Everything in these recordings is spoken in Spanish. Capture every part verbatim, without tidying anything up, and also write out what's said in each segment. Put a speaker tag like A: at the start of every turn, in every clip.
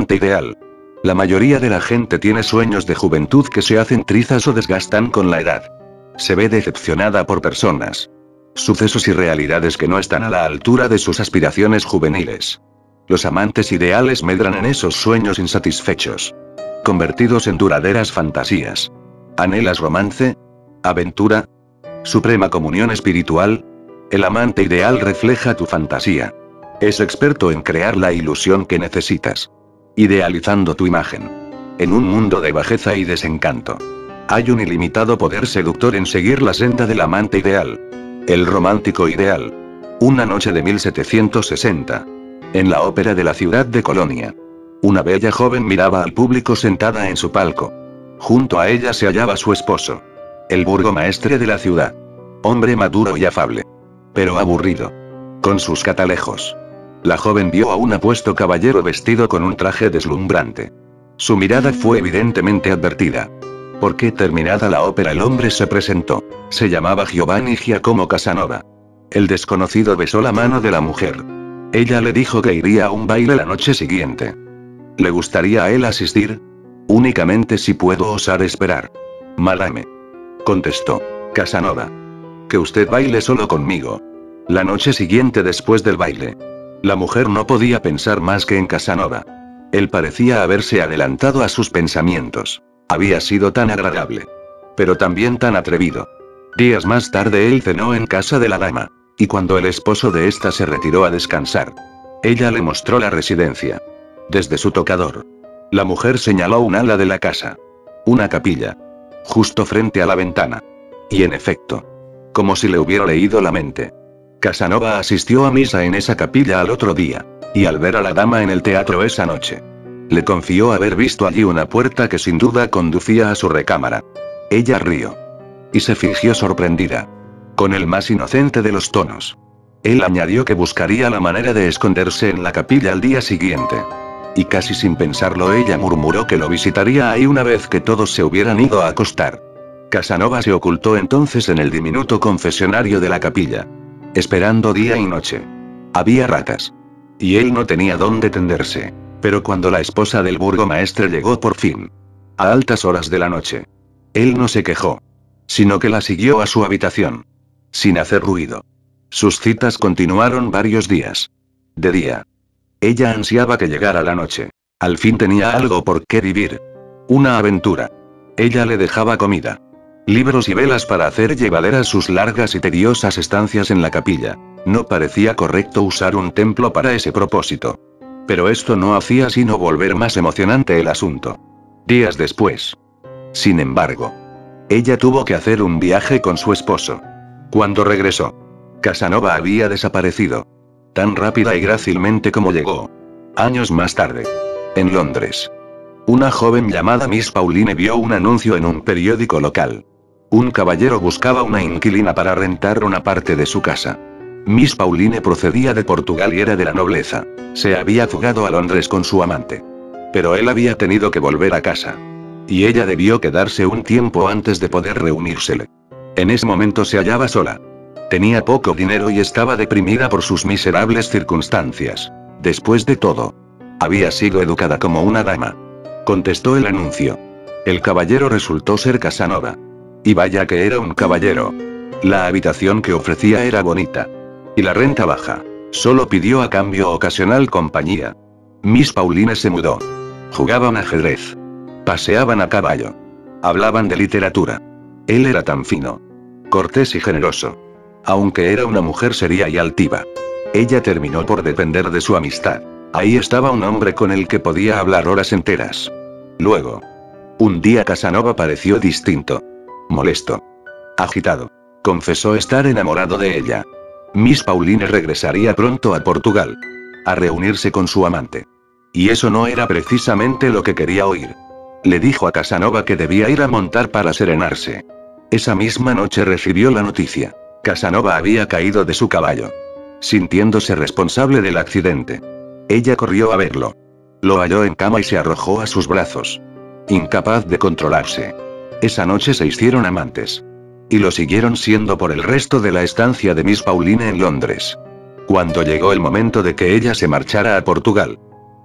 A: amante ideal. La mayoría de la gente tiene sueños de juventud que se hacen trizas o desgastan con la edad. Se ve decepcionada por personas, sucesos y realidades que no están a la altura de sus aspiraciones juveniles. Los amantes ideales medran en esos sueños insatisfechos, convertidos en duraderas fantasías. ¿Anhelas romance? ¿Aventura? ¿Suprema comunión espiritual? El amante ideal refleja tu fantasía. Es experto en crear la ilusión que necesitas, idealizando tu imagen. En un mundo de bajeza y desencanto, hay un ilimitado poder seductor en seguir la senda del amante ideal. El romántico ideal. Una noche de mil setecientos sesenta. En la ópera de la ciudad de Colonia. Una bella joven miraba al público sentada en su palco. Junto a ella se hallaba su esposo, el burgomaestre de la ciudad. Hombre maduro y afable, pero aburrido, con sus catalejos. La joven vio a un apuesto caballero vestido con un traje deslumbrante. Su mirada fue evidentemente advertida. Porque terminada la ópera el hombre se presentó. Se llamaba Giovanni Giacomo Casanova. El desconocido besó la mano de la mujer. Ella le dijo que iría a un baile la noche siguiente. ¿Le gustaría a él asistir? Únicamente si puedo osar esperar. Madame, contestó Casanova. Que usted baile solo conmigo. La noche siguiente después del baile. La mujer no podía pensar más que en Casanova. Él parecía haberse adelantado a sus pensamientos. Había sido tan agradable, pero también tan atrevido. Días más tarde él cenó en casa de la dama, y cuando el esposo de ésta se retiró a descansar, ella le mostró la residencia. Desde su tocador, la mujer señaló un ala de la casa. Una capilla, justo frente a la ventana. Y en efecto, como si le hubiera leído la mente, Casanova asistió a misa en esa capilla al otro día, y al ver a la dama en el teatro esa noche, le confió haber visto allí una puerta que sin duda conducía a su recámara. Ella rió. Y se fingió sorprendida. Con el más inocente de los tonos. Él añadió que buscaría la manera de esconderse en la capilla al día siguiente. Y casi sin pensarlo ella murmuró que lo visitaría ahí una vez que todos se hubieran ido a acostar. Casanova se ocultó entonces en el diminuto confesionario de la capilla, esperando día y noche. Había ratas. Y él no tenía dónde tenderse. Pero cuando la esposa del burgomaestre llegó por fin, a altas horas de la noche, él no se quejó, sino que la siguió a su habitación, sin hacer ruido. Sus citas continuaron varios días. De día, ella ansiaba que llegara la noche. Al fin tenía algo por qué vivir. Una aventura. Ella le dejaba comida, libros y velas para hacer llevaderas sus largas y tediosas estancias en la capilla. No parecía correcto usar un templo para ese propósito. Pero esto no hacía sino volver más emocionante el asunto. Días después, sin embargo, ella tuvo que hacer un viaje con su esposo. Cuando regresó, Casanova había desaparecido. Tan rápida y grácilmente como llegó. Años más tarde, en Londres, una joven llamada Miss Pauline vio un anuncio en un periódico local. Un caballero buscaba una inquilina para rentar una parte de su casa. Miss Pauline procedía de Portugal y era de la nobleza. Se había fugado a Londres con su amante. Pero él había tenido que volver a casa. Y ella debió quedarse un tiempo antes de poder reunírsele. En ese momento se hallaba sola. Tenía poco dinero y estaba deprimida por sus miserables circunstancias. Después de todo, había sido educada como una dama. Contestó el anuncio. El caballero resultó ser Casanova. Y vaya que era un caballero. La habitación que ofrecía era bonita. Y la renta baja. Solo pidió a cambio ocasional compañía. Miss Pauline se mudó. Jugaban ajedrez. Paseaban a caballo. Hablaban de literatura. Él era tan fino, cortés y generoso. Aunque era una mujer seria y altiva. Ella terminó por depender de su amistad. Ahí estaba un hombre con el que podía hablar horas enteras. Luego, un día Casanova pareció distinto. Molesto. Agitado. Confesó estar enamorado de ella. Miss Pauline regresaría pronto a Portugal, a reunirse con su amante. Y eso no era precisamente lo que quería oír. Le dijo a Casanova que debía ir a montar para serenarse. Esa misma noche recibió la noticia. Casanova había caído de su caballo, sintiéndose responsable del accidente. Ella corrió a verlo. Lo halló en cama y se arrojó a sus brazos, incapaz de controlarse. Esa noche se hicieron amantes. Y lo siguieron siendo por el resto de la estancia de Miss Pauline en Londres. Cuando llegó el momento de que ella se marchara a Portugal,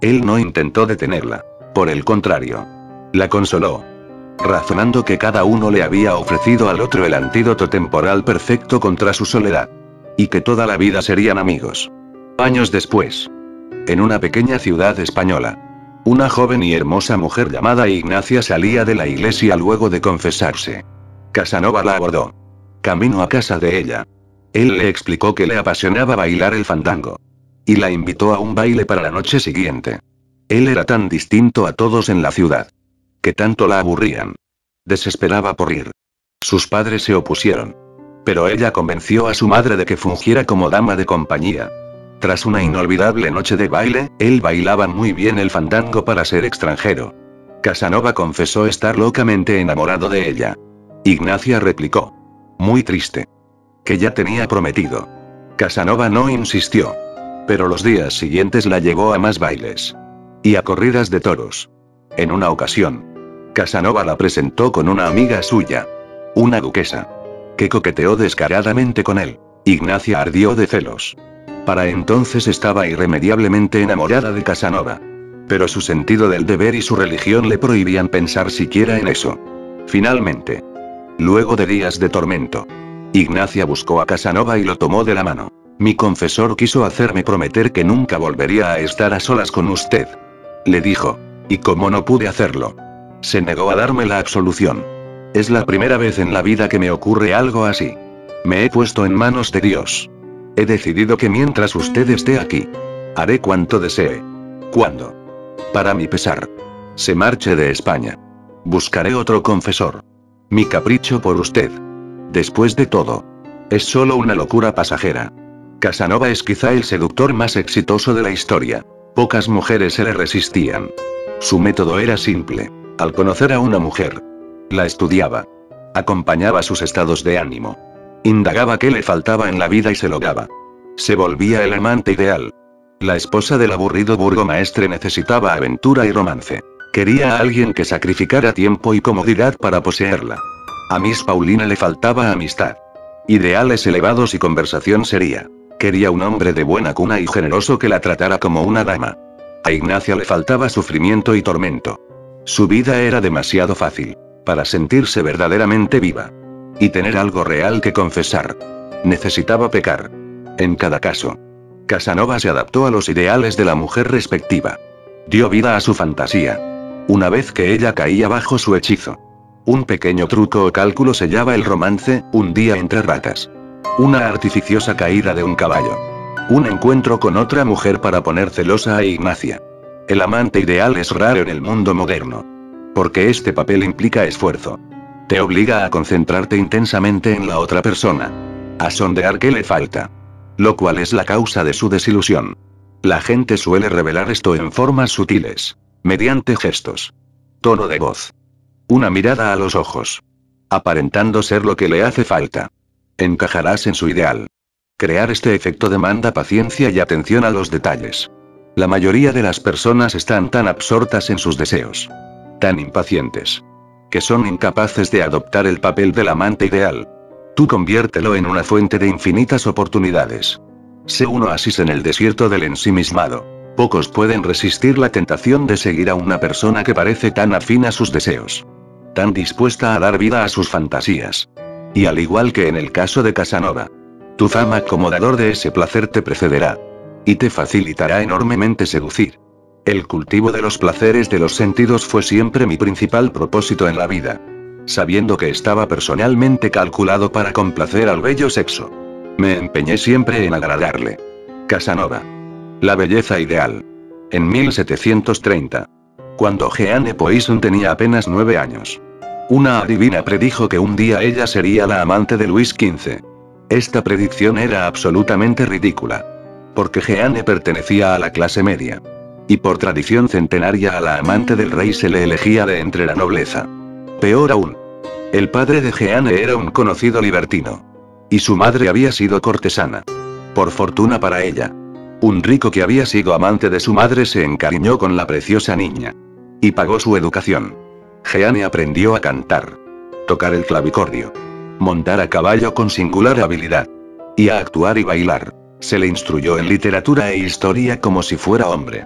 A: Él no intentó detenerla. Por el contrario. La consoló. Razonando que cada uno le había ofrecido al otro el antídoto temporal perfecto contra su soledad. Y que toda la vida serían amigos. Años después. En una pequeña ciudad española. Una joven y hermosa mujer llamada Ignacia salía de la iglesia luego de confesarse. Casanova la abordó. Camino a casa de ella. Él le explicó que le apasionaba bailar el fandango. Y la invitó a un baile para la noche siguiente. Él era tan distinto a todos en la ciudad. Que tanto la aburrían. Desesperaba por ir. Sus padres se opusieron. Pero ella convenció a su madre de que fungiera como dama de compañía. Tras una inolvidable noche de baile, él bailaba muy bien el fandango para ser extranjero. Casanova confesó estar locamente enamorado de ella. Ignacia replicó. Muy triste. Que ya tenía prometido. Casanova no insistió. Pero los días siguientes la llevó a más bailes. Y a corridas de toros. En una ocasión. Casanova la presentó con una amiga suya. Una duquesa. Que coqueteó descaradamente con él. Ignacia ardió de celos. Para entonces estaba irremediablemente enamorada de Casanova. Pero su sentido del deber y su religión le prohibían pensar siquiera en eso. Finalmente. Luego de días de tormento. Ignacia buscó a Casanova y lo tomó de la mano. Mi confesor quiso hacerme prometer que nunca volvería a estar a solas con usted. Le dijo. Y como no pude hacerlo. Se negó a darme la absolución. Es la primera vez en la vida que me ocurre algo así. Me he puesto en manos de Dios. He decidido que mientras usted esté aquí, haré cuanto desee. ¿Cuándo? Para mi pesar. Se marche de España. Buscaré otro confesor. Mi capricho por usted. Después de todo. Es solo una locura pasajera. Casanova es quizá el seductor más exitoso de la historia. Pocas mujeres se le resistían. Su método era simple. Al conocer a una mujer, la estudiaba. Acompañaba sus estados de ánimo. Indagaba qué le faltaba en la vida y se lo daba. Se volvía el amante ideal. La esposa del aburrido burgomaestre necesitaba aventura y romance. Quería a alguien que sacrificara tiempo y comodidad para poseerla. A Miss Paulina le faltaba amistad. Ideales elevados y conversación seria. Quería un hombre de buena cuna y generoso que la tratara como una dama. A Ignacia le faltaba sufrimiento y tormento. Su vida era demasiado fácil para sentirse verdaderamente viva. Y tener algo real que confesar. Necesitaba pecar. En cada caso. Casanova se adaptó a los ideales de la mujer respectiva. Dio vida a su fantasía. Una vez que ella caía bajo su hechizo. Un pequeño truco o cálculo sellaba el romance, un día entre ratas. Una artificiosa caída de un caballo. Un encuentro con otra mujer para poner celosa a Ignacia. El amante ideal es raro en el mundo moderno. Porque este papel implica esfuerzo. Te obliga a concentrarte intensamente en la otra persona. A sondear qué le falta. Lo cual es la causa de su desilusión. La gente suele revelar esto en formas sutiles. Mediante gestos. Tono de voz. Una mirada a los ojos. Aparentando ser lo que le hace falta. Encajarás en su ideal. Crear este efecto demanda paciencia y atención a los detalles. La mayoría de las personas están tan absortas en sus deseos. Tan impacientes. Que son incapaces de adoptar el papel del amante ideal. Tú conviértelo en una fuente de infinitas oportunidades. Sé un oasis en el desierto del ensimismado. Pocos pueden resistir la tentación de seguir a una persona que parece tan afín a sus deseos. Tan dispuesta a dar vida a sus fantasías. Y al igual que en el caso de Casanova. Tu fama como dador de ese placer te precederá. Y te facilitará enormemente seducir. El cultivo de los placeres de los sentidos fue siempre mi principal propósito en la vida. Sabiendo que estaba personalmente calculado para complacer al bello sexo. Me empeñé siempre en agradarle. Casanova. La belleza ideal. En mil setecientos treinta. Cuando Jeanne Poisson tenía apenas nueve años. Una adivina predijo que un día ella sería la amante de Luis quince. Esta predicción era absolutamente ridícula. Porque Jeanne pertenecía a la clase media. Y por tradición centenaria a la amante del rey se le elegía de entre la nobleza. Peor aún. El padre de Jeanne era un conocido libertino. Y su madre había sido cortesana. Por fortuna para ella. Un rico que había sido amante de su madre se encariñó con la preciosa niña. Y pagó su educación. Jeanne aprendió a cantar. Tocar el clavicordio. Montar a caballo con singular habilidad. Y a actuar y bailar. Se le instruyó en literatura e historia como si fuera hombre.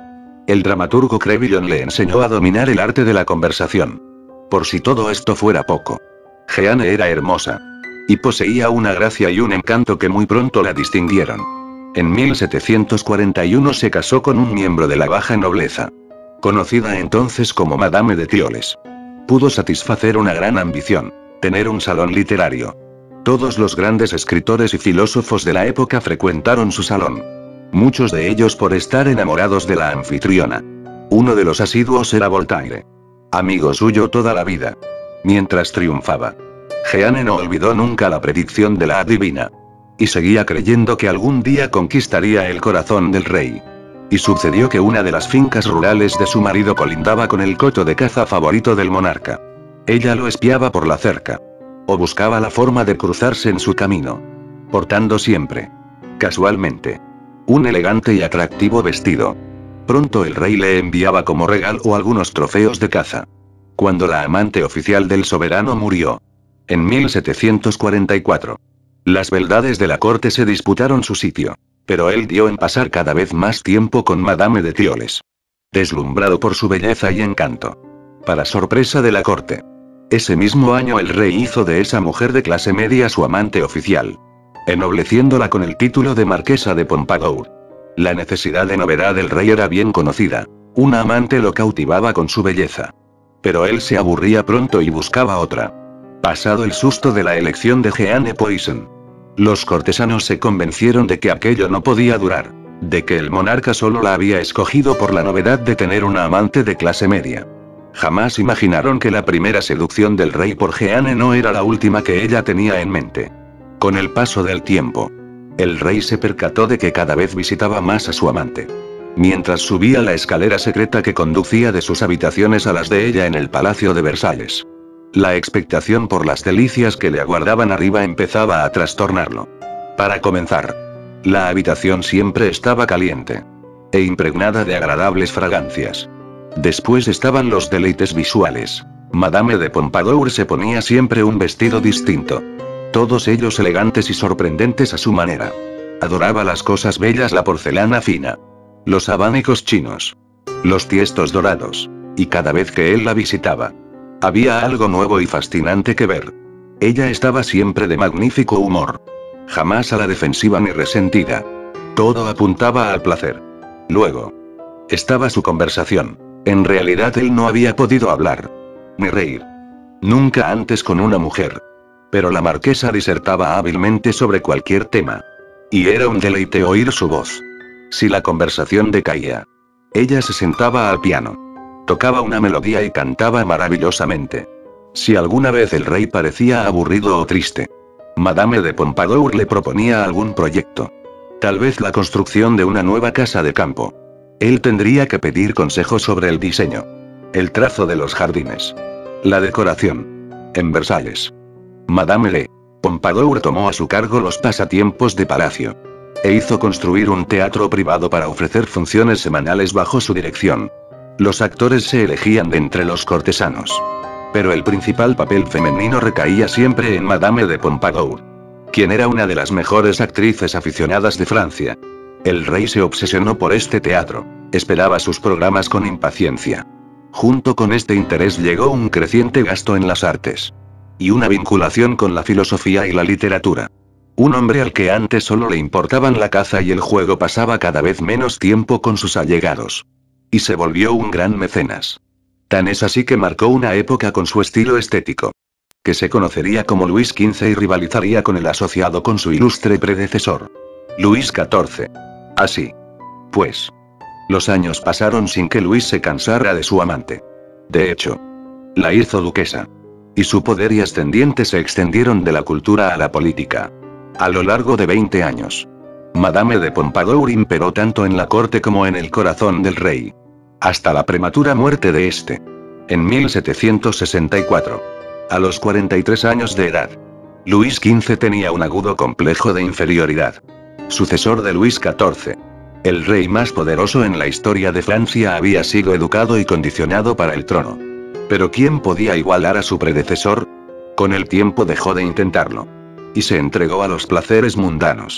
A: El dramaturgo Crevillon le enseñó a dominar el arte de la conversación. Por si todo esto fuera poco, Jeanne era hermosa. Y poseía una gracia y un encanto que muy pronto la distinguieron. En mil setecientos cuarenta y uno se casó con un miembro de la baja nobleza, conocida entonces como Madame de Tioles. Pudo satisfacer una gran ambición: tener un salón literario. Todos los grandes escritores y filósofos de la época frecuentaron su salón. Muchos de ellos por estar enamorados de la anfitriona. Uno de los asiduos era Voltaire. Amigo suyo toda la vida. Mientras triunfaba, Jeanne no olvidó nunca la predicción de la adivina. Y seguía creyendo que algún día conquistaría el corazón del rey. Y sucedió que una de las fincas rurales de su marido colindaba con el coto de caza favorito del monarca. Ella lo espiaba por la cerca. O buscaba la forma de cruzarse en su camino. Portando siempre, casualmente, un elegante y atractivo vestido. Pronto el rey le enviaba como regalo algunos trofeos de caza. Cuando la amante oficial del soberano murió, en mil setecientos cuarenta y cuatro, las beldades de la corte se disputaron su sitio. Pero él dio en pasar cada vez más tiempo con Madame de Tioles, deslumbrado por su belleza y encanto. Para sorpresa de la corte, ese mismo año el rey hizo de esa mujer de clase media su amante oficial, ennobleciéndola con el título de Marquesa de Pompadour. La necesidad de novedad del rey era bien conocida. Un amante lo cautivaba con su belleza. Pero él se aburría pronto y buscaba otra. Pasado el susto de la elección de Jeanne Poisson, los cortesanos se convencieron de que aquello no podía durar, de que el monarca solo la había escogido por la novedad de tener una amante de clase media. Jamás imaginaron que la primera seducción del rey por Jeanne no era la última que ella tenía en mente. Con el paso del tiempo, el rey se percató de que cada vez visitaba más a su amante. Mientras subía la escalera secreta que conducía de sus habitaciones a las de ella en el Palacio de Versalles, la expectación por las delicias que le aguardaban arriba empezaba a trastornarlo. Para comenzar, la habitación siempre estaba caliente e impregnada de agradables fragancias. Después estaban los deleites visuales. Madame de Pompadour se ponía siempre un vestido distinto, todos ellos elegantes y sorprendentes a su manera. Adoraba las cosas bellas, la porcelana fina, los abanicos chinos, los tiestos dorados, y cada vez que él la visitaba, había algo nuevo y fascinante que ver. Ella estaba siempre de magnífico humor, jamás a la defensiva ni resentida. Todo apuntaba al placer. Luego, estaba su conversación. En realidad él no había podido hablar, ni reír, nunca antes con una mujer. Pero la marquesa disertaba hábilmente sobre cualquier tema. Y era un deleite oír su voz. Si la conversación decaía, ella se sentaba al piano, tocaba una melodía y cantaba maravillosamente. Si alguna vez el rey parecía aburrido o triste, Madame de Pompadour le proponía algún proyecto. Tal vez la construcción de una nueva casa de campo. Él tendría que pedir consejo sobre el diseño, el trazo de los jardines, la decoración. En Versalles, Madame de Pompadour tomó a su cargo los pasatiempos de palacio, e hizo construir un teatro privado para ofrecer funciones semanales bajo su dirección. Los actores se elegían de entre los cortesanos, pero el principal papel femenino recaía siempre en Madame de Pompadour, quien era una de las mejores actrices aficionadas de Francia. El rey se obsesionó por este teatro, esperaba sus programas con impaciencia. Junto con este interés llegó un creciente gasto en las artes, y una vinculación con la filosofía y la literatura. Un hombre al que antes solo le importaban la caza y el juego pasaba cada vez menos tiempo con sus allegados. Y se volvió un gran mecenas. Tan es así que marcó una época con su estilo estético, que se conocería como Luis quince y rivalizaría con el asociado con su ilustre predecesor, Luis catorce. Así pues, los años pasaron sin que Luis se cansara de su amante. De hecho, la hizo duquesa. Y su poder y ascendiente se extendieron de la cultura a la política. A lo largo de veinte años, Madame de Pompadour imperó tanto en la corte como en el corazón del rey, hasta la prematura muerte de este, en mil setecientos sesenta y cuatro. A los cuarenta y tres años de edad, Luis quince tenía un agudo complejo de inferioridad. Sucesor de Luis catorce, el rey más poderoso en la historia de Francia, había sido educado y condicionado para el trono. Pero ¿quién podía igualar a su predecesor? Con el tiempo dejó de intentarlo, y se entregó a los placeres mundanos.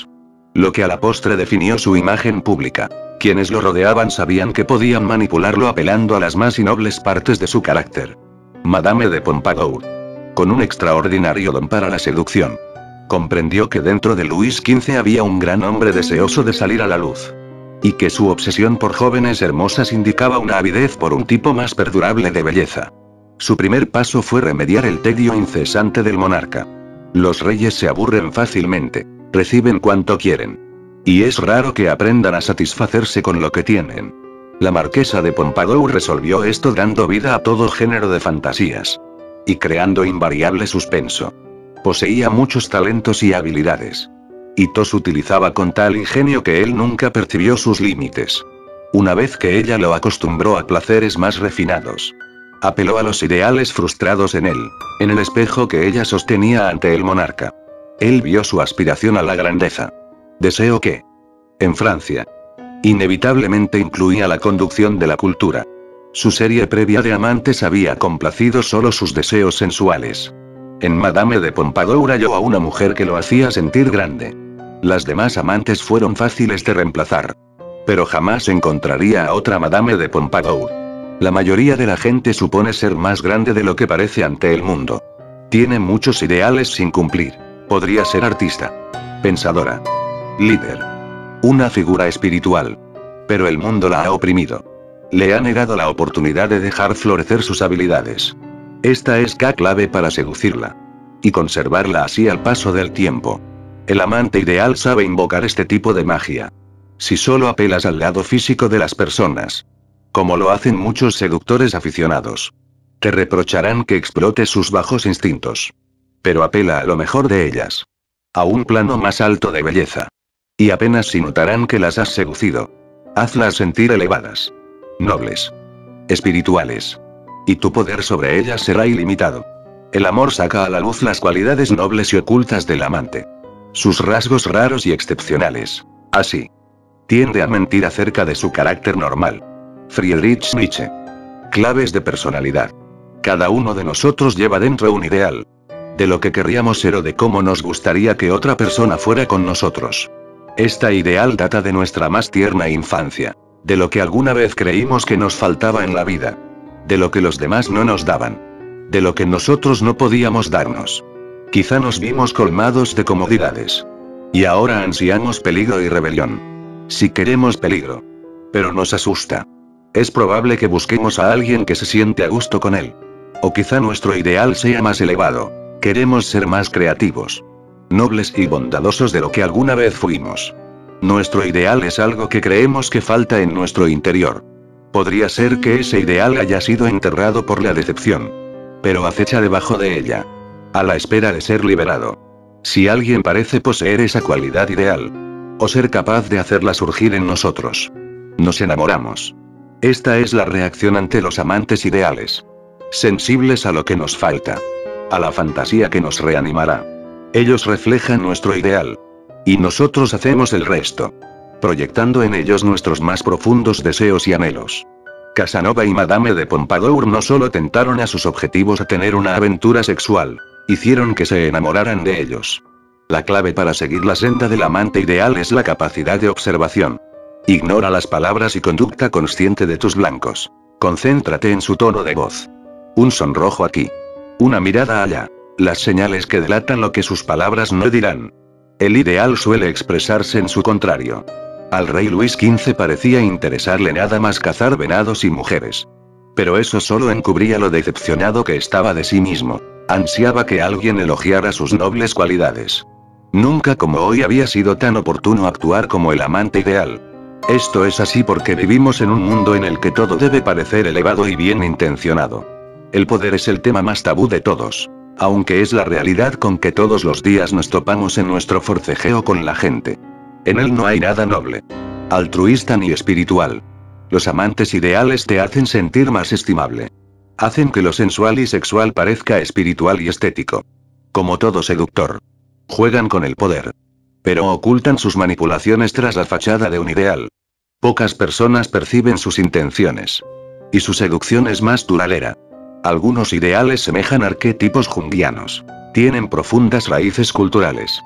A: Lo que a la postre definió su imagen pública. Quienes lo rodeaban sabían que podían manipularlo apelando a las más innobles partes de su carácter. Madame de Pompadour. Con un extraordinario don para la seducción. Comprendió que dentro de Luis quince había un gran hombre deseoso de salir a la luz. Y que su obsesión por jóvenes hermosas indicaba una avidez por un tipo más perdurable de belleza. Su primer paso fue remediar el tedio incesante del monarca. Los reyes se aburren fácilmente. Reciben cuanto quieren. Y es raro que aprendan a satisfacerse con lo que tienen. La marquesa de Pompadour resolvió esto dando vida a todo género de fantasías. Y creando invariable suspenso. Poseía muchos talentos y habilidades. Y los utilizaba con tal ingenio que él nunca percibió sus límites. Una vez que ella lo acostumbró a placeres más refinados. Apeló a los ideales frustrados en él, en el espejo que ella sostenía ante el monarca. Él vio su aspiración a la grandeza. Deseo que, en Francia, inevitablemente incluía la conducción de la cultura. Su serie previa de amantes había complacido solo sus deseos sensuales. En Madame de Pompadour halló a una mujer que lo hacía sentir grande. Las demás amantes fueron fáciles de reemplazar. Pero jamás encontraría a otra Madame de Pompadour. La mayoría de la gente supone ser más grande de lo que parece ante el mundo. Tiene muchos ideales sin cumplir. Podría ser artista, pensadora, líder, una figura espiritual. Pero el mundo la ha oprimido. Le ha negado la oportunidad de dejar florecer sus habilidades. Esta es la clave para seducirla. Y conservarla así al paso del tiempo. El amante ideal sabe invocar este tipo de magia. Si solo apelas al lado físico de las personas. Como lo hacen muchos seductores aficionados. Te reprocharán que explotes sus bajos instintos. Pero apela a lo mejor de ellas. A un plano más alto de belleza. Y apenas si notarán que las has seducido. Hazlas sentir elevadas. Nobles. Espirituales. Y tu poder sobre ellas será ilimitado. El amor saca a la luz las cualidades nobles y ocultas del amante. Sus rasgos raros y excepcionales. Así. Tiende a mentir acerca de su carácter normal. Friedrich Nietzsche. Claves de personalidad. Cada uno de nosotros lleva dentro un ideal. De lo que querríamos ser o de cómo nos gustaría que otra persona fuera con nosotros. Esta ideal data de nuestra más tierna infancia. De lo que alguna vez creímos que nos faltaba en la vida. De lo que los demás no nos daban. De lo que nosotros no podíamos darnos. Quizá nos vimos colmados de comodidades. Y ahora ansiamos peligro y rebelión. Si queremos peligro. Pero nos asusta. Es probable que busquemos a alguien que se siente a gusto con él. O quizá nuestro ideal sea más elevado. Queremos ser más creativos. Nobles y bondadosos de lo que alguna vez fuimos. Nuestro ideal es algo que creemos que falta en nuestro interior. Podría ser que ese ideal haya sido enterrado por la decepción. Pero acecha debajo de ella. A la espera de ser liberado. Si alguien parece poseer esa cualidad ideal. O ser capaz de hacerla surgir en nosotros. Nos enamoramos. Esta es la reacción ante los amantes ideales. Sensibles a lo que nos falta. A la fantasía que nos reanimará. Ellos reflejan nuestro ideal. Y nosotros hacemos el resto. Proyectando en ellos nuestros más profundos deseos y anhelos. Casanova y Madame de Pompadour no solo tentaron a sus objetivos a tener una aventura sexual. Hicieron que se enamoraran de ellos. La clave para seguir la senda del amante ideal es la capacidad de observación. Ignora las palabras y conducta consciente de tus blancos. Concéntrate en su tono de voz. Un sonrojo aquí. Una mirada allá. Las señales que delatan lo que sus palabras no dirán. El ideal suele expresarse en su contrario. Al rey Luis quince parecía interesarle nada más cazar venados y mujeres. Pero eso solo encubría lo decepcionado que estaba de sí mismo. Ansiaba que alguien elogiara sus nobles cualidades. Nunca como hoy había sido tan oportuno actuar como el amante ideal. Esto es así porque vivimos en un mundo en el que todo debe parecer elevado y bien intencionado. El poder es el tema más tabú de todos. Aunque es la realidad con que todos los días nos topamos en nuestro forcejeo con la gente. En él no hay nada noble, altruista ni espiritual. Los amantes ideales te hacen sentir más estimable. Hacen que lo sensual y sexual parezca espiritual y estético. Como todo seductor. Juegan con el poder. Pero ocultan sus manipulaciones tras la fachada de un ideal. Pocas personas perciben sus intenciones. Y su seducción es más duradera. Algunos ideales semejan arquetipos junguianos. Tienen profundas raíces culturales.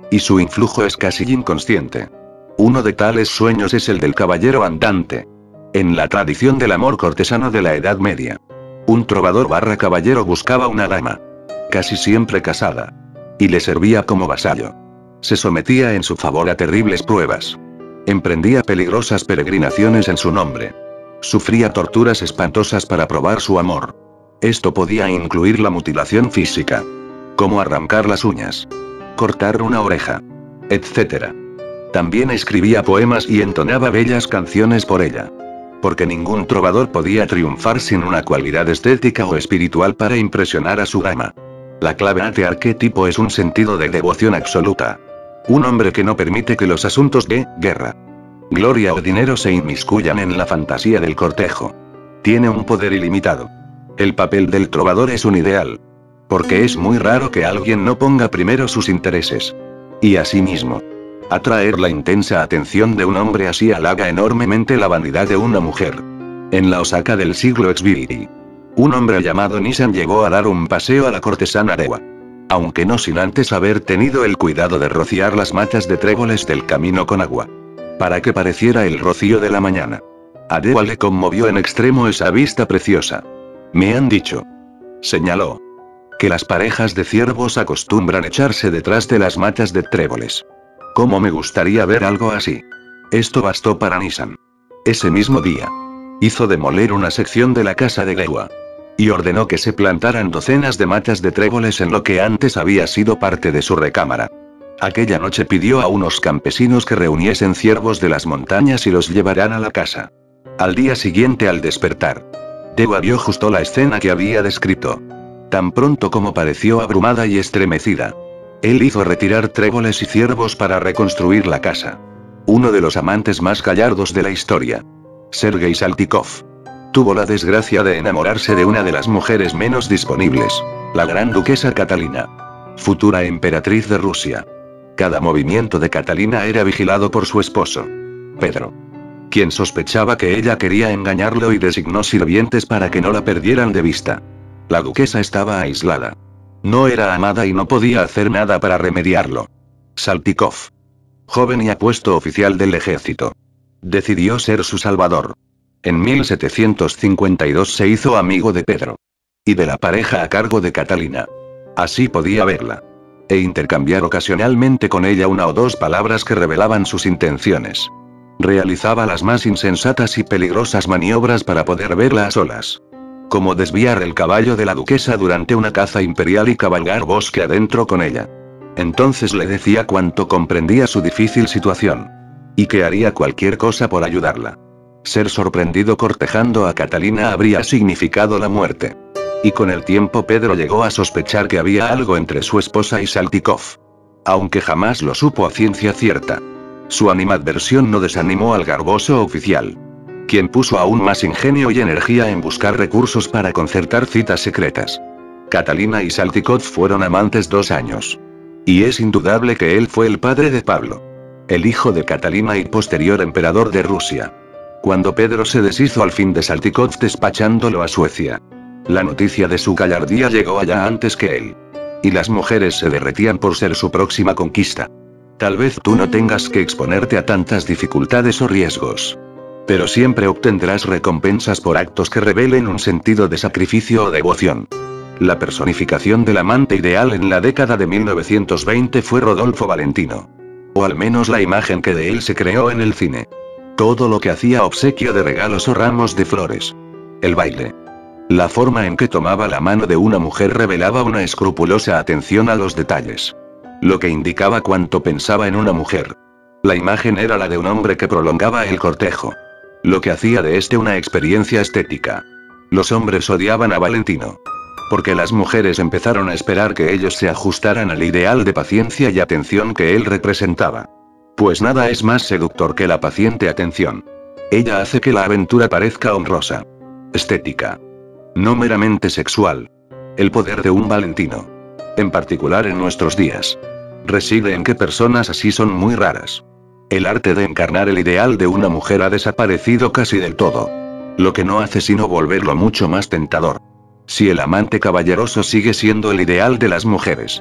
A: y su influjo es casi inconsciente. Uno de tales sueños es el del caballero andante. En la tradición del amor cortesano de la Edad Media, un trovador barra caballero buscaba una dama, casi siempre casada, y le servía como vasallo. Se sometía en su favor a terribles pruebas. Emprendía peligrosas peregrinaciones en su nombre. Sufría torturas espantosas para probar su amor. Esto podía incluir la mutilación física, como arrancar las uñas, cortar una oreja, etcétera. También escribía poemas y entonaba bellas canciones por ella. Porque ningún trovador podía triunfar sin una cualidad estética o espiritual para impresionar a su dama. La clave de este arquetipo es un sentido de devoción absoluta. Un hombre que no permite que los asuntos de guerra, gloria o dinero se inmiscuyan en la fantasía del cortejo. Tiene un poder ilimitado. El papel del trovador es un ideal. Porque es muy raro que alguien no ponga primero sus intereses. Y asimismo, atraer la intensa atención de un hombre así halaga enormemente la vanidad de una mujer. En la Osaka del siglo veinte, un hombre llamado Nissan llegó a dar un paseo a la cortesana Dewa. Aunque no sin antes haber tenido el cuidado de rociar las matas de tréboles del camino con agua, para que pareciera el rocío de la mañana. A Dewa le conmovió en extremo esa vista preciosa. Me han dicho, señaló, que las parejas de ciervos acostumbran echarse detrás de las matas de tréboles. ¿Cómo me gustaría ver algo así? Esto bastó para Nissan. Ese mismo día, hizo demoler una sección de la casa de Dewa, y ordenó que se plantaran docenas de matas de tréboles en lo que antes había sido parte de su recámara. Aquella noche pidió a unos campesinos que reuniesen ciervos de las montañas y los llevaran a la casa. Al día siguiente al despertar, Dewa vio justo la escena que había descrito. Tan pronto como pareció abrumada y estremecida, él hizo retirar tréboles y ciervos para reconstruir la casa. Uno de los amantes más gallardos de la historia, Sergei Saltykov, tuvo la desgracia de enamorarse de una de las mujeres menos disponibles, la gran duquesa Catalina, futura emperatriz de Rusia. Cada movimiento de Catalina era vigilado por su esposo, Pedro, quien sospechaba que ella quería engañarlo y designó sirvientes para que no la perdieran de vista. La duquesa estaba aislada. No era amada y no podía hacer nada para remediarlo. Saltykov, joven y apuesto oficial del ejército, decidió ser su salvador. En mil setecientos cincuenta y dos se hizo amigo de Pedro y de la pareja a cargo de Catalina. Así podía verla e intercambiar ocasionalmente con ella una o dos palabras que revelaban sus intenciones. Realizaba las más insensatas y peligrosas maniobras para poder verla a solas, como desviar el caballo de la duquesa durante una caza imperial y cabalgar bosque adentro con ella. Entonces le decía cuánto comprendía su difícil situación, y que haría cualquier cosa por ayudarla. Ser sorprendido cortejando a Catalina habría significado la muerte. Y con el tiempo Pedro llegó a sospechar que había algo entre su esposa y Saltykov, aunque jamás lo supo a ciencia cierta. Su animadversión no desanimó al garboso oficial, quien puso aún más ingenio y energía en buscar recursos para concertar citas secretas. Catalina y Saltykov fueron amantes dos años. Y es indudable que él fue el padre de Pablo, el hijo de Catalina y posterior emperador de Rusia. Cuando Pedro se deshizo al fin de Saltykov despachándolo a Suecia, la noticia de su gallardía llegó allá antes que él. Y las mujeres se derretían por ser su próxima conquista. Tal vez tú no tengas que exponerte a tantas dificultades o riesgos, pero siempre obtendrás recompensas por actos que revelen un sentido de sacrificio o devoción. La personificación del amante ideal en la década de mil novecientos veinte fue Rodolfo Valentino. O al menos la imagen que de él se creó en el cine. Todo lo que hacía obsequio de regalos o ramos de flores. El baile. La forma en que tomaba la mano de una mujer revelaba una escrupulosa atención a los detalles, lo que indicaba cuánto pensaba en una mujer. La imagen era la de un hombre que prolongaba el cortejo, lo que hacía de este una experiencia estética. Los hombres odiaban a Valentino, porque las mujeres empezaron a esperar que ellos se ajustaran al ideal de paciencia y atención que él representaba. Pues nada es más seductor que la paciente atención. Ella hace que la aventura parezca honrosa, estética, no meramente sexual. El poder de un Valentino, en particular en nuestros días, reside en que personas así son muy raras. El arte de encarnar el ideal de una mujer ha desaparecido casi del todo, lo que no hace sino volverlo mucho más tentador. Si el amante caballeroso sigue siendo el ideal de las mujeres,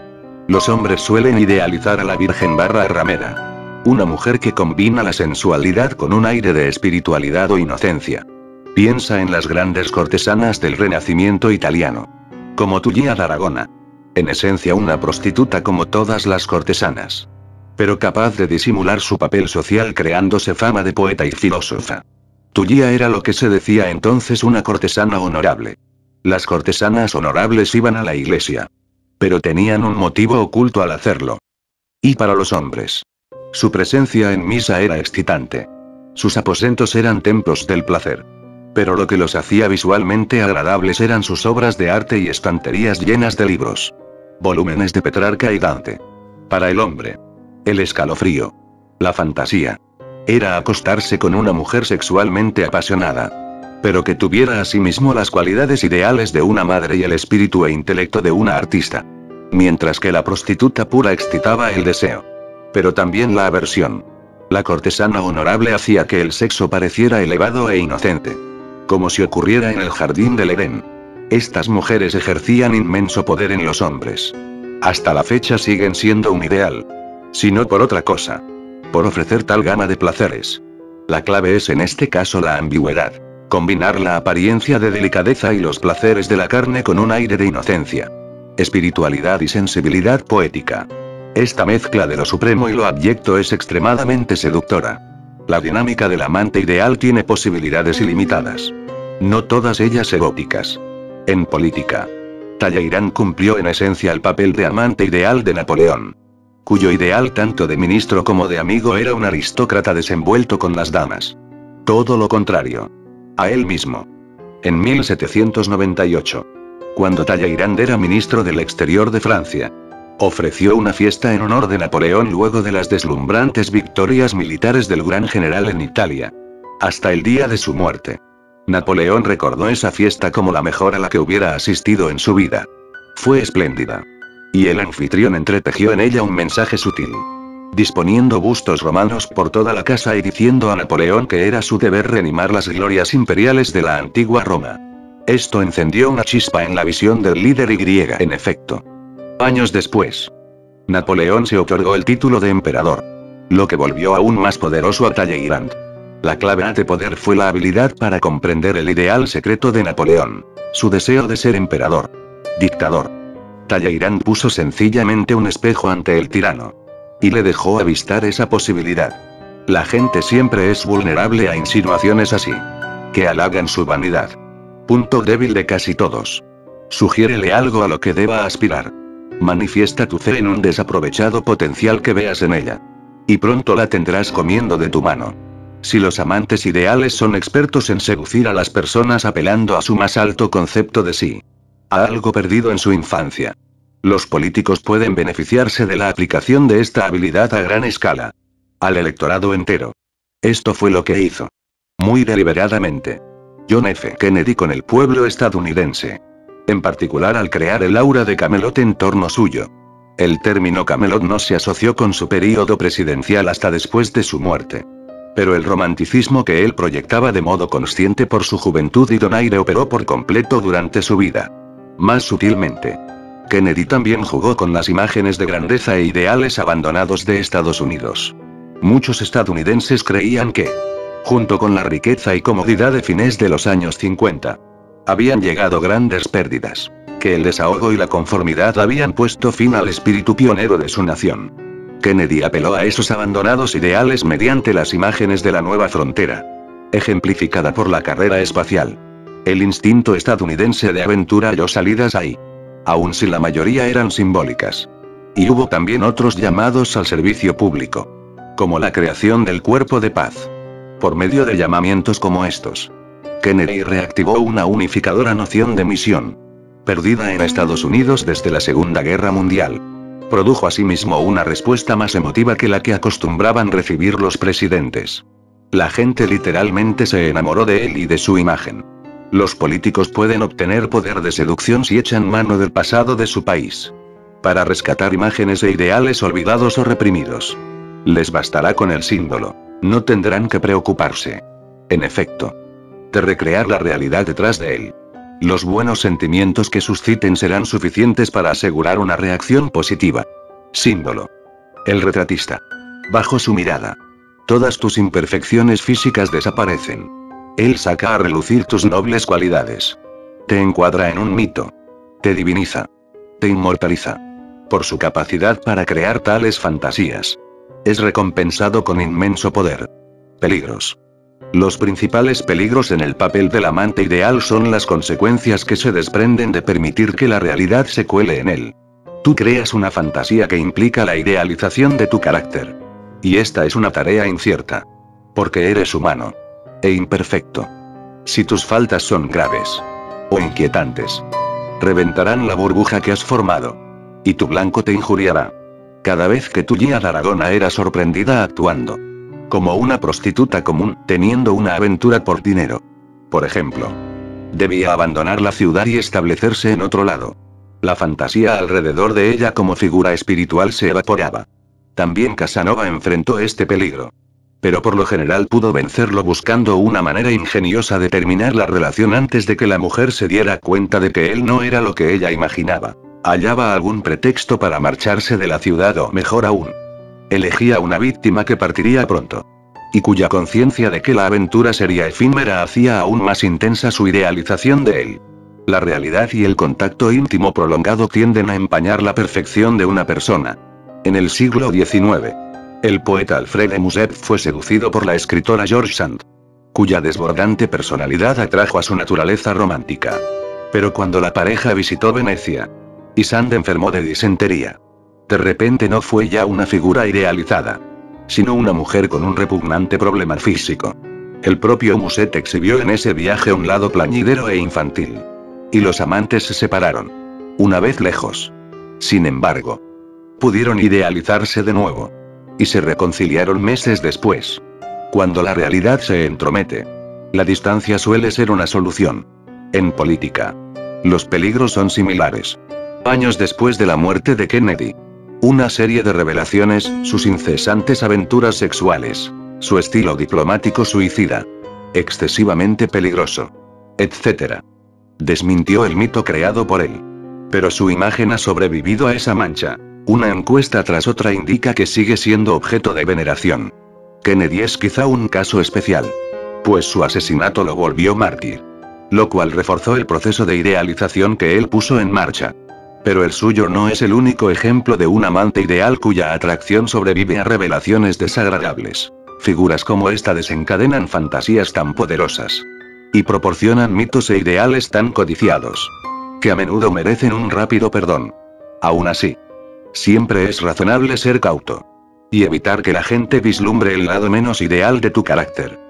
A: Los hombres suelen idealizar a la Virgen barra ramera. Una mujer que combina la sensualidad con un aire de espiritualidad o inocencia. Piensa en las grandes cortesanas del Renacimiento italiano. Como Tullia d'Aragona. En esencia una prostituta como todas las cortesanas. Pero capaz de disimular su papel social creándose fama de poeta y filósofa. Tullia era lo que se decía entonces una cortesana honorable. Las cortesanas honorables iban a la iglesia. Pero tenían un motivo oculto al hacerlo. Y para los hombres. Su presencia en misa era excitante. Sus aposentos eran templos del placer. Pero lo que los hacía visualmente agradables eran sus obras de arte y estanterías llenas de libros. Volúmenes de Petrarca y Dante. Para el hombre. El escalofrío. La fantasía. Era acostarse con una mujer sexualmente apasionada. Pero que tuviera asimismo las cualidades ideales de una madre y el espíritu e intelecto de una artista. Mientras que la prostituta pura excitaba el deseo. Pero también la aversión. La cortesana honorable hacía que el sexo pareciera elevado e inocente. Como si ocurriera en el jardín del Edén. Estas mujeres ejercían inmenso poder en los hombres. Hasta la fecha siguen siendo un ideal. Si no por otra cosa. Por ofrecer tal gama de placeres. La clave es en este caso la ambigüedad. Combinar la apariencia de delicadeza y los placeres de la carne con un aire de inocencia. Espiritualidad y sensibilidad poética. Esta mezcla de lo supremo y lo abyecto es extremadamente seductora. La dinámica del amante ideal tiene posibilidades ilimitadas. No todas ellas eróticas. En política. Talleyrand cumplió en esencia el papel de amante ideal de Napoleón. Cuyo ideal tanto de ministro como de amigo era un aristócrata desenvuelto con las damas. Todo lo contrario. A él mismo. En mil setecientos noventa y ocho. Cuando Talleyrand era ministro del Exterior de Francia. Ofreció una fiesta en honor de Napoleón luego de las deslumbrantes victorias militares del gran general en Italia. Hasta el día de su muerte. Napoleón recordó esa fiesta como la mejor a la que hubiera asistido en su vida. Fue espléndida. Y el anfitrión entretejió en ella un mensaje sutil. Disponiendo bustos romanos por toda la casa y diciendo a Napoleón que era su deber reanimar las glorias imperiales de la antigua Roma. Esto encendió una chispa en la visión del líder y griega. En efecto. Años después. Napoleón se otorgó el título de emperador. Lo que volvió aún más poderoso a Talleyrand. La clave de poder fue la habilidad para comprender el ideal secreto de Napoleón. Su deseo de ser emperador. Dictador. Talleyrand puso sencillamente un espejo ante el tirano. Y le dejó avistar esa posibilidad. La gente siempre es vulnerable a insinuaciones así. Que halagan su vanidad. Punto débil de casi todos. Sugiérele algo a lo que deba aspirar. Manifiesta tu fe en un desaprovechado potencial que veas en ella. Y pronto la tendrás comiendo de tu mano. Si los amantes ideales son expertos en seducir a las personas apelando a su más alto concepto de sí. A algo perdido en su infancia. Los políticos pueden beneficiarse de la aplicación de esta habilidad a gran escala. Al electorado entero. Esto fue lo que hizo. Muy deliberadamente. John F. Kennedy con el pueblo estadounidense. En particular al crear el aura de Camelot en torno suyo. El término Camelot no se asoció con su período presidencial hasta después de su muerte. Pero el romanticismo que él proyectaba de modo consciente por su juventud y donaire operó por completo durante su vida. Más sutilmente. Kennedy también jugó con las imágenes de grandeza e ideales abandonados de Estados Unidos. Muchos estadounidenses creían que, junto con la riqueza y comodidad de fines de los años cincuenta, habían llegado grandes pérdidas, que el desahogo y la conformidad habían puesto fin al espíritu pionero de su nación. Kennedy apeló a esos abandonados ideales mediante las imágenes de la nueva frontera, ejemplificada por la carrera espacial. El instinto estadounidense de aventura halló salidas ahí. Aun si la mayoría eran simbólicas. Y hubo también otros llamados al servicio público. Como la creación del cuerpo de paz. Por medio de llamamientos como estos. Kennedy reactivó una unificadora noción de misión. Perdida en Estados Unidos desde la Segunda Guerra Mundial. Produjo asimismo una respuesta más emotiva que la que acostumbraban recibir los presidentes. La gente literalmente se enamoró de él y de su imagen. Los políticos pueden obtener poder de seducción si echan mano del pasado de su país. Para rescatar imágenes e ideales olvidados o reprimidos. Les bastará con el símbolo. No tendrán que preocuparse. En efecto. De recrear la realidad detrás de él. Los buenos sentimientos que susciten serán suficientes para asegurar una reacción positiva. Símbolo. El retratista. Bajo su mirada, todas tus imperfecciones físicas desaparecen. Él saca a relucir tus nobles cualidades. Te encuadra en un mito. Te diviniza. Te inmortaliza. Por su capacidad para crear tales fantasías. Es recompensado con inmenso poder. Peligros. Los principales peligros en el papel del amante ideal son las consecuencias que se desprenden de permitir que la realidad se cuele en él. Tú creas una fantasía que implica la idealización de tu carácter. Y esta es una tarea incierta. Porque eres humano. E imperfecto. Si tus faltas son graves. O inquietantes. Reventarán la burbuja que has formado. Y tu blanco te injuriará. Cada vez que tu Gia Aragona era sorprendida actuando como una prostituta común, teniendo una aventura por dinero. Por ejemplo. Debía abandonar la ciudad y establecerse en otro lado. La fantasía alrededor de ella como figura espiritual se evaporaba. También Casanova enfrentó este peligro. Pero por lo general pudo vencerlo buscando una manera ingeniosa de terminar la relación antes de que la mujer se diera cuenta de que él no era lo que ella imaginaba. Hallaba algún pretexto para marcharse de la ciudad o, mejor aún, elegía una víctima que partiría pronto. Y cuya conciencia de que la aventura sería efímera hacía aún más intensa su idealización de él. La realidad y el contacto íntimo prolongado tienden a empañar la perfección de una persona. En el siglo diecinueve, el poeta Alfred de Musset fue seducido por la escritora George Sand, cuya desbordante personalidad atrajo a su naturaleza romántica. Pero cuando la pareja visitó Venecia, y Sand enfermó de disentería, de repente no fue ya una figura idealizada, sino una mujer con un repugnante problema físico. El propio Musset exhibió en ese viaje un lado plañidero e infantil. Y los amantes se separaron. Una vez lejos. Sin embargo, pudieron idealizarse de nuevo. Y se reconciliaron meses después. Cuando la realidad se entromete, la distancia suele ser una solución. En política, los peligros son similares. Años después de la muerte de Kennedy, una serie de revelaciones, sus incesantes aventuras sexuales, su estilo diplomático suicida, excesivamente peligroso, etcétera, desmintió el mito creado por él. Pero su imagen ha sobrevivido a esa mancha. Una encuesta tras otra indica que sigue siendo objeto de veneración. Kennedy es quizá un caso especial, pues su asesinato lo volvió mártir, lo cual reforzó el proceso de idealización que él puso en marcha. Pero el suyo no es el único ejemplo de un amante ideal cuya atracción sobrevive a revelaciones desagradables. Figuras como esta desencadenan fantasías tan poderosas. Y proporcionan mitos e ideales tan codiciados. Que a menudo merecen un rápido perdón. Aún así, siempre es razonable ser cauto. Y evitar que la gente vislumbre el lado menos ideal de tu carácter.